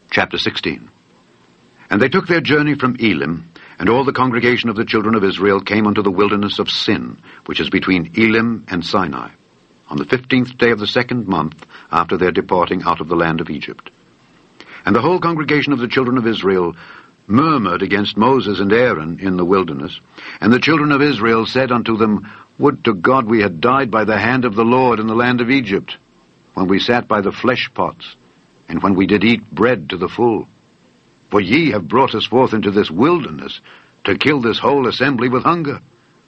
Chapter 16. And they took their journey from Elim, and all the congregation of the children of Israel came unto the wilderness of Sin, which is between Elim and Sinai, on the 15th day of the 2nd month after their departing out of the land of Egypt. And the whole congregation of the children of Israel murmured against Moses and Aaron in the wilderness. And the children of Israel said unto them, Would to God we had died by the hand of the Lord in the land of Egypt, when we sat by the flesh pots, and when we did eat bread to the full. For ye have brought us forth into this wilderness, to kill this whole assembly with hunger.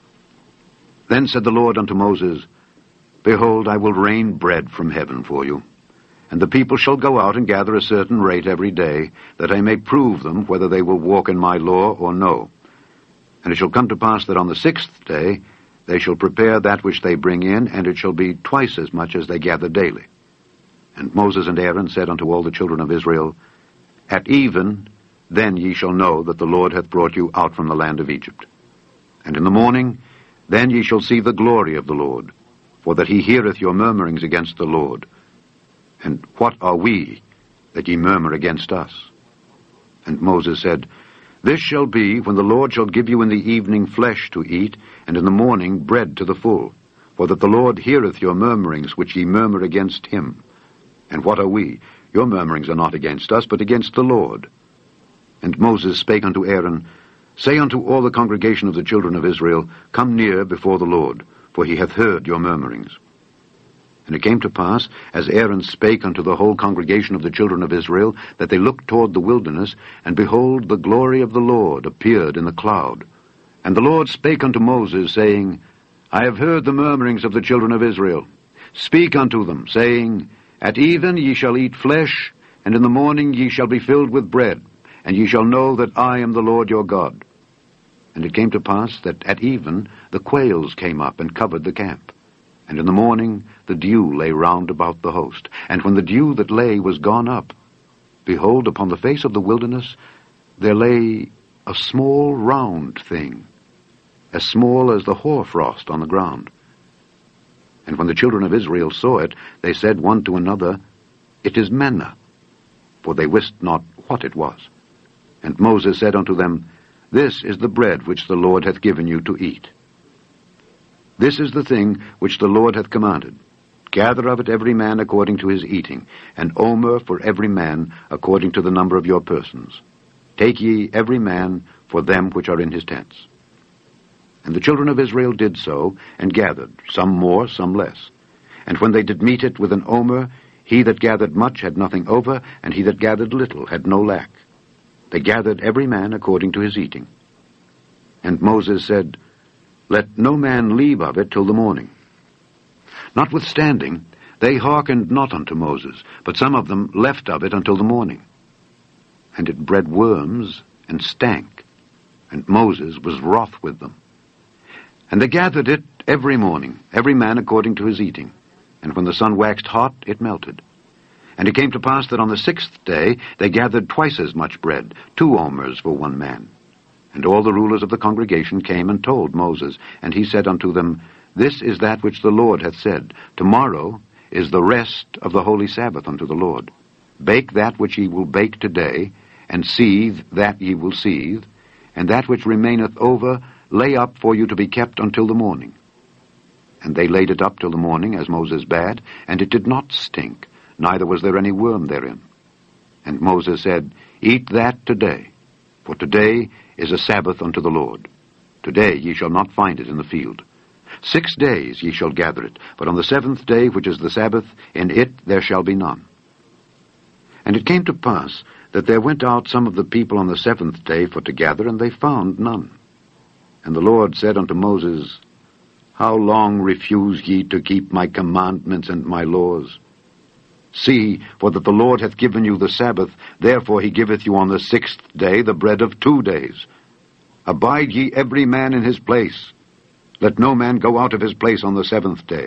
Then said the Lord unto Moses, Behold, I will rain bread from heaven for you, and the people shall go out and gather a certain rate every day, that I may prove them whether they will walk in my law or no. And it shall come to pass that on the 6th day they shall prepare that which they bring in, and it shall be twice as much as they gather daily. And Moses and Aaron said unto all the children of Israel, At even then ye shall know that the Lord hath brought you out from the land of Egypt. And in the morning then ye shall see the glory of the Lord, for that he heareth your murmurings against the Lord. And what are we, that ye murmur against us? And Moses said, This shall be, when the Lord shall give you in the evening flesh to eat, and in the morning bread to the full, for that the Lord heareth your murmurings which ye murmur against him. And what are we? Your murmurings are not against us, but against the Lord. And Moses spake unto Aaron, Say unto all the congregation of the children of Israel, Come near before the Lord, for he hath heard your murmurings. And it came to pass, as Aaron spake unto the whole congregation of the children of Israel, that they looked toward the wilderness, and behold, the glory of the Lord appeared in the cloud. And the Lord spake unto Moses, saying, I have heard the murmurings of the children of Israel. Speak unto them, saying, At even ye shall eat flesh, and in the morning ye shall be filled with bread, and ye shall know that I am the Lord your God. And it came to pass that at even the quails came up and covered the camp. And in the morning the dew lay round about the host. And when the dew that lay was gone up, behold, upon the face of the wilderness there lay a small round thing, as small as the hoarfrost on the ground. And when the children of Israel saw it, they said one to another, It is manna, for they wist not what it was. And Moses said unto them, This is the bread which the Lord hath given you to eat. This is the thing which the Lord hath commanded. Gather of it every man according to his eating, an omer for every man according to the number of your persons. Take ye every man for them which are in his tents. And the children of Israel did so, and gathered, some more, some less. And when they did meet it with an omer, he that gathered much had nothing over, and he that gathered little had no lack. They gathered every man according to his eating. And Moses said, Let no man leave of it till the morning. Notwithstanding, they hearkened not unto Moses, but some of them left of it until the morning. And it bred worms, and stank, and Moses was wroth with them. And they gathered it every morning, every man according to his eating. And when the sun waxed hot, it melted. And it came to pass that on the 6th day they gathered twice as much bread, 2 omers for one man. And all the rulers of the congregation came and told Moses. And he said unto them, This is that which the Lord hath said, Tomorrow is the rest of the holy Sabbath unto the Lord. Bake that which ye will bake today, and seethe that ye will seethe, and that which remaineth over lay up for you to be kept until the morning. And they laid it up till the morning, as Moses bade, and it did not stink, neither was there any worm therein. And Moses said, Eat that today, for today is a Sabbath unto the Lord. Today ye shall not find it in the field. 6 days ye shall gather it, but on the 7th day, which is the Sabbath, in it there shall be none. And it came to pass that there went out some of the people on the 7th day for to gather, and they found none. And the Lord said unto Moses, How long refuse ye to keep my commandments and my laws? See, for that the Lord hath given you the Sabbath, therefore he giveth you on the 6th day the bread of 2 days. Abide ye every man in his place. Let no man go out of his place on the 7th day.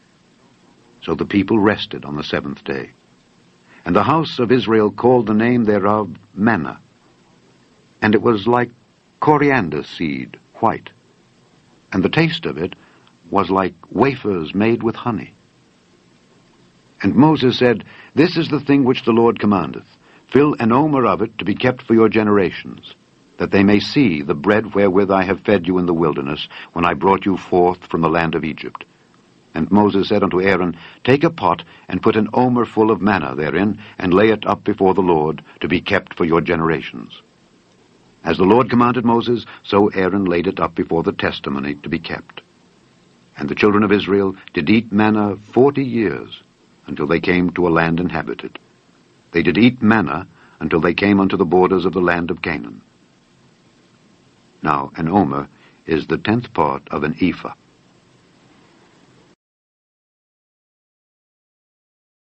So the people rested on the 7th day. And the house of Israel called the name thereof manna. And it was like coriander seed, white. And the taste of it was like wafers made with honey. And Moses said, This is the thing which the Lord commandeth. Fill an omer of it to be kept for your generations, that they may see the bread wherewith I have fed you in the wilderness, when I brought you forth from the land of Egypt. And Moses said unto Aaron, Take a pot, and put an omer full of manna therein, and lay it up before the Lord, to be kept for your generations. As the Lord commanded Moses, so Aaron laid it up before the testimony to be kept. And the children of Israel did eat manna 40 years, until they came to a land inhabited. They did eat manna until they came unto the borders of the land of Canaan. Now an omer is the 10th part of an ephah.